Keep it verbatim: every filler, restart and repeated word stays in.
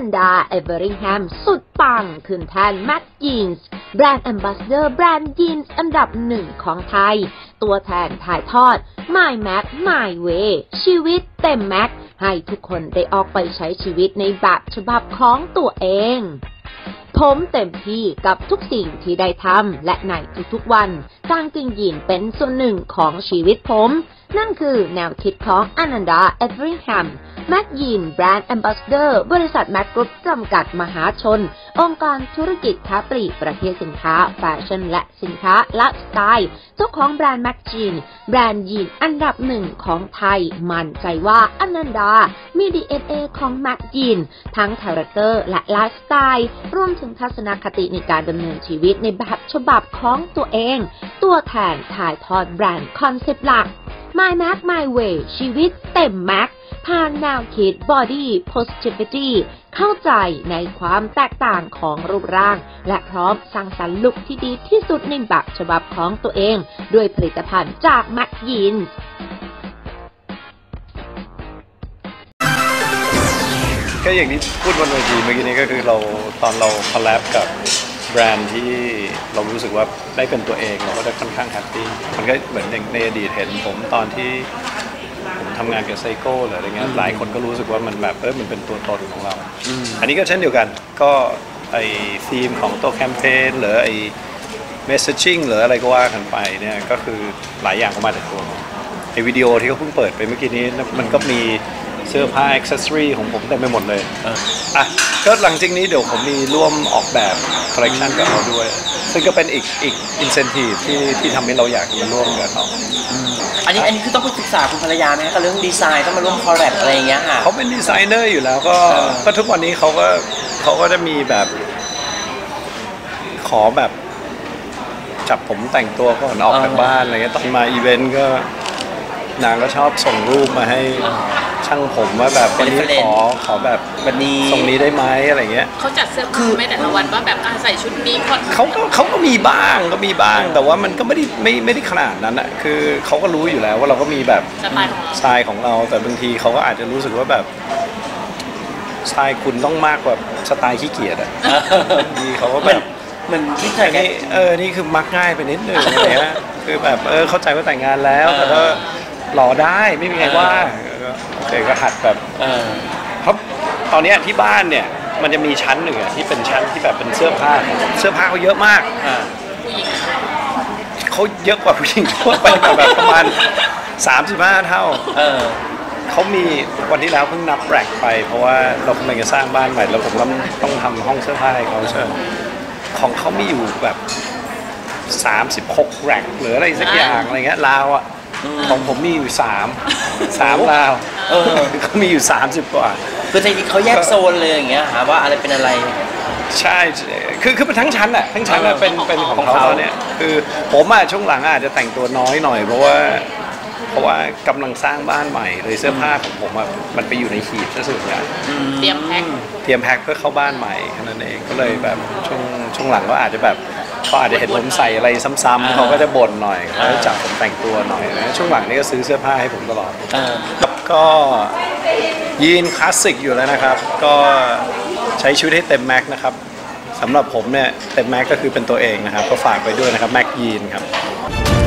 นดา เอเวอริงแฮม สุดปังขึ้นแทนแม็กยีนส์แบรนด์แอมบาสเดอร์แบรนด์ยีนส์อันดับหนึ่งของไทยตัวแทนถ่ายทอด My Mac My Way ชีวิตเต็มแม็กให้ทุกคนได้ออกไปใช้ชีวิตในแบบฉบับของตัวเองผมเต็มที่กับทุกสิ่งที่ได้ทำและในทุกๆวันกางเกงยีนเป็นส่วนหนึ่งของชีวิตผมนั่นคือแนวคิดของอนันดา เอเวอริงแฮม แม็กยีนแบรนด์แอมบาสเดอร์บริษัทแม็กกรุ๊ปจำกัดมหาชนองค์การธุรกิจค้าปลีกประเภทสินค้าแฟชั่นและสินค้าไลฟ์สไตล์เจ้าของแบรนด์แม็กยีนแบรนด์ยีนอันดับหนึ่งของไทยมั่นใจว่าอนันดามี ดี เอ็น เอ ของแม็กยีนทั้งคาแรคเตอร์และไลฟ์สไตล์รวมถึงทัศนคติในการดำเนินชีวิตในแบบฉบับของตัวเองตัวแทนถ่ายทอดแบรนด์คอนเซปต์หลัก My Mac My Way ชีวิตเต็มแม็กผ่านแนวคิด Body Positivity เข้าใจในความแตกต่างของรูปร่างและพร้อมสร้างสรรค์ลุคที่ดีที่สุดในแบบฉบับของตัวเองด้วยผลิตภัณฑ์จาก Mac Jeans ก็อย่างที่พูดบนเวทีเมื่อกี้นี้ก็คือเราตอนเราคอลแลบกับแบรนด์ที่เรารู้สึกว่าได้เป็นตัวเองเราก็ได้ค่อนข้างแฮปปี้มันก็เหมือนในอดีตเห็นผมตอนที่ผมทำงานกับไซโก้หรืออะไรเงี้ยหลายคนก็รู้สึกว่ามันแบบเออมันเป็นตัวตนของเราอันนี้ก็เช่นเดียวกันก็ไอธีมของตัวแคมเปญหรือไอเมสเซจจิ้งหรืออะไรก็ว่ากันไปเนี่ยก็คือหลายอย่างก็มาจากตัวไอวิดีโอที่เขาเพิ่งเปิดไปเมื่อกี้นี้มันก็มีเสื้อผ้าอ็อกเซสซอรี่ของผมเต็มไปหมดเลยอ่ะก็หลังจากนี้เดี๋ยวผมมีร่วมออกแบบคอลเลคชันกับเขาด้วยซึ่งก็เป็นอีกอีกอินเซนティブที่ที่ทำให้เราอยากมาร่วมกับเขาอันนี้อันนี้คือต้องไปศึกษาคุณภรรยาไหมกับเรื่องดีไซน์ต้องมาร่วมคอลแลบอะไรอย่างเงี้ยค่ะเขาเป็นดีไซเนอร์อยู่แล้วก็ก็ทุกวันนี้เขาก็เขาก็จะมีแบบขอแบบจับผมแต่งตัวก่อนออกจากบ้านอะไรเงี้ยตอนมาอีเวนต์ก็นางก็ชอบส่งรูปมาให้ช่างผมว่าแบบวันนี้ขอขอแบบแบบนี้ตรงนี้ได้ไหมอะไรเงี้ยเขาจัดเสื้อผ้าไม่แต่ละวันว่าแบบการใส่ชุดนี้เขาก็เขาก็มีบ้างก็มีบ้างแต่ว่ามันก็ไม่ได้ไม่ไม่ได้ขนาดนั้นอ่ะคือเขาก็รู้อยู่แล้วว่าเราก็มีแบบสไตล์ของเราสไตล์ของเราแต่บางทีเขาก็อาจจะรู้สึกว่าแบบสไตล์คุณต้องมากกว่าสไตล์ขี้เกียจอ่ะดีเขาก็แบบเหมือนที่ไทยนี่เออนี่คือมักง่ายไปนิดนึงอะไรเงี้ยคือแบบเออเข้าใจว่าแต่งงานแล้วแต่ก็หล่อได้ไม่มีใครว่าโอเคก็หัดแบบเพราะตอนนี้ที่บ้านเนี่ยมันจะมีชั้นหนึ่งอะที่เป็นชั้นที่แบบเป็นเสื้อผ้าเสื้อผ้าเขาเยอะมากเขาเยอะกว่าผู้หญิงทั่วไปแบบประมาณสามสิบห้าเท่าเขามีวันที่แล้วเพิ่งนับแรกไปเพราะว่าเรากำลังจะสร้างบ้านใหม่แล้วผมต้องต้องทำห้องเสื้อผ้าให้เขาใช่ของเขามีอยู่แบบสามสิบหกแรกหรืออะไรสักอย่างอะไรเงี้ยราวอะของผมมีอยู่สามสามราวเออเขามีอยู่สามสิบกว่าคือจริงๆเขาแยกโซนเลยอย่างเงี้ยหาว่าอะไรเป็นอะไรใช่คือคือเป็นทั้งชั้นแหละทั้งชั้นเป็นเป็นของเขาเนี่ยคือผมอะช่วงหลังอาจจะแต่งตัวน้อยหน่อยเพราะว่าเพราะว่ากำลังสร้างบ้านใหม่เลยเสื้อผ้าของผมอะมันไปอยู่ในหีบซะส่วนใหญ่เตรียมแพ็คเตรียมแพ็คเพื่อเข้าบ้านใหม่แค่นั้นเองก็เลยแบบช่วงช่วงหลังก็อาจจะแบบเขาอาจจะเห็นผมใส่อะไรซ้ำๆเขาก็จะบ่นหน่อยเขาจะจับผมแต่งตัวหน่อยนะช่วงหลังนี้ก็ซื้อเสื้อผ้าให้ผมตลอดก็ยีนคลาสสิกอยู่แล้วนะครับก็ใช้ชีวิตให้เต็มแม็กนะครับสำหรับผมเนี่ยเต็มแม็กก็คือเป็นตัวเองนะครับก็ฝากไปด้วยนะครับแม็กยีนครับ